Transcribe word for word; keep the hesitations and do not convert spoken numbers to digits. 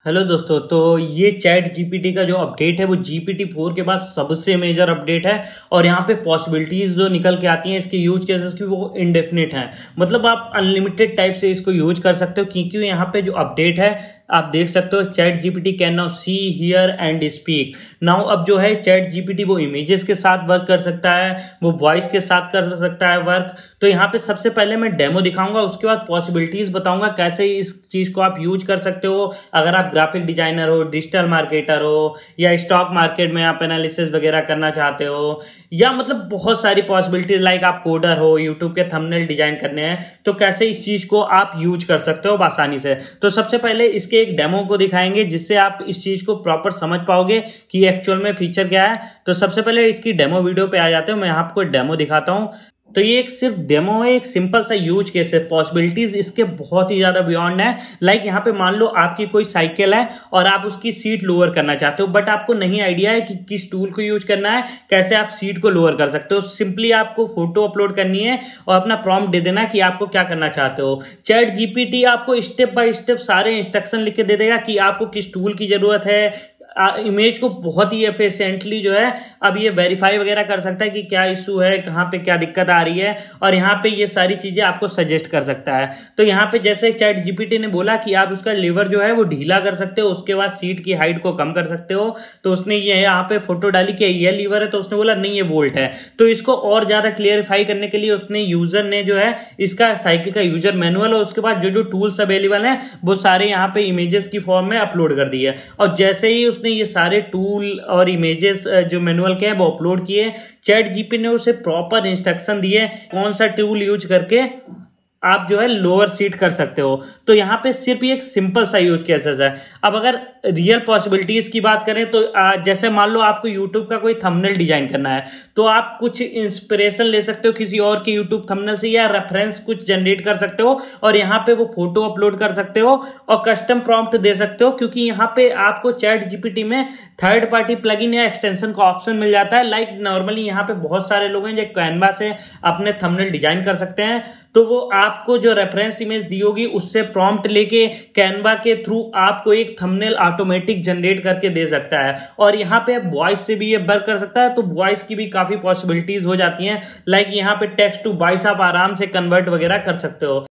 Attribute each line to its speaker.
Speaker 1: Hello दोस्तों। तो ये चैट जीपीटी का जो अपडेट है वो जीपीटी फोर के बाद सबसे मेजर अपडेट है। और यहाँ पे पॉसिबिलिटीज़ जो निकल के आती हैं इसके यूज केसेस की वो इनडेफिनिट हैं। मतलब आप अनलिमिटेड टाइप से इसको यूज कर सकते हो, क्योंकि यहाँ पे जो अपडेट है आप देख सकते हो chat GPT can now see here and speak. Now अब जो है चैट जीपीटी वो इमेजेस के साथ वर्क कर सकता है, वो वॉइस के साथ कर सकता है वर्क। तो यहाँ पे सबसे पहले मैं डेमो दिखाऊंगा, उसके बाद पॉसिबिलिटीज़ बताऊंगा कैसे इस चीज़ को आप यूज कर सकते हो। अगर आप ग्राफिक डिजाइनर हो, डिजिटल मार्केटर हो, या स्टॉक मार्केट में आप एनालिसिस वगैरह करना चाहते हो, या मतलब बहुत सारी पॉसिबिलिटीज लाइक आप कोडर हो, यूट्यूब के थंबनेल डिजाइन करने हैं, तो कैसे इस चीज को आप यूज कर सकते हो आसानी से। तो सबसे पहले इसके एक डेमो को दिखाएंगे जिससे आप इस चीज को प्रॉपर समझ पाओगे कि एक्चुअल में फीचर क्या है। तो सबसे पहले इसकी डेमो वीडियो पे आ जाते हो, मैं आपको डेमो दिखाता हूँ। तो ये एक सिर्फ डेमो है, एक सिंपल सा यूज केस है। पॉसिबिलिटीज इसके बहुत ही ज्यादा बियॉन्ड है। लाइक यहाँ पे मान लो आपकी कोई साइकिल है और आप उसकी सीट लोअर करना चाहते हो, बट आपको नहीं आइडिया है कि किस टूल को यूज करना है, कैसे आप सीट को लोअर कर सकते हो। सिंपली आपको फोटो अपलोड करनी है और अपना प्रॉम्प्ट दे देना कि आपको क्या करना चाहते हो। चैट जीपीटी आपको स्टेप बाय स्टेप सारे इंस्ट्रक्शन लिख के दे देगा कि आपको किस टूल की जरूरत है। इमेज को बहुत ही एफिशिएंटली जो है अब ये वेरीफाई वगैरह कर सकता है कि क्या इशू है, कहाँ पे क्या दिक्कत आ रही है, और यहाँ पे ये सारी चीजें आपको सजेस्ट कर सकता है। तो यहाँ पे जैसे चैट जीपीटी ने बोला कि आप उसका लीवर जो है वो ढीला कर सकते हो, उसके बाद सीट की हाइट को कम कर सकते हो। तो उसने ये यहाँ पे फोटो डाली कि ये लीवर है, तो उसने बोला नहीं ये वोल्ट है। तो इसको और ज्यादा क्लियरिफाई करने के लिए उसने यूजर ने जो है इसका साइकिल का यूजर मैनुअल और उसके बाद जो जो टूल्स अवेलेबल हैं वो सारे यहाँ पे इमेजेस की फॉर्म में अपलोड कर दिए। और जैसे ही उसने ये सारे टूल और इमेजेस जो मैनुअल के हैं वो अपलोड किए, चैट जीपीटी ने उसे प्रॉपर इंस्ट्रक्शन दिए कौन सा टूल यूज करके आप जो है लोअर सीट कर सकते हो। तो यहाँ पे सिर्फ एक सिंपल सा यूज केसेस है। अब अगर रियल पॉसिबिलिटीज की बात करें तो जैसे मान लो आपको यूट्यूब का कोई थंबनेल डिजाइन करना है, तो आप कुछ इंस्पिरेशन ले सकते हो किसी और के यूट्यूब थंबनेल से, या रेफरेंस कुछ जनरेट कर सकते हो और यहाँ पे वो फोटो अपलोड कर सकते हो और कस्टम प्रॉम्प्ट दे सकते हो। क्योंकि यहाँ पे आपको चैट जीपीटी में थर्ड पार्टी प्लगइन या एक्सटेंशन का ऑप्शन मिल जाता है। लाइक नॉर्मली यहाँ पे बहुत सारे लोग हैं जो कैनवा से अपने थंबनेल डिजाइन कर सकते हैं, तो वो आपको जो रेफरेंस इमेज दी होगी उससे प्रॉम्प्ट लेके कैनवा के थ्रू आपको एक थंबनेल ऑटोमेटिक जनरेट करके दे सकता है। और यहाँ पे वॉइस से भी ये वर्क कर सकता है, तो वॉइस की भी काफी पॉसिबिलिटीज हो जाती हैं। लाइक यहाँ पे टेक्स्ट टू वॉइस आप आराम से कन्वर्ट वगैरह कर सकते हो।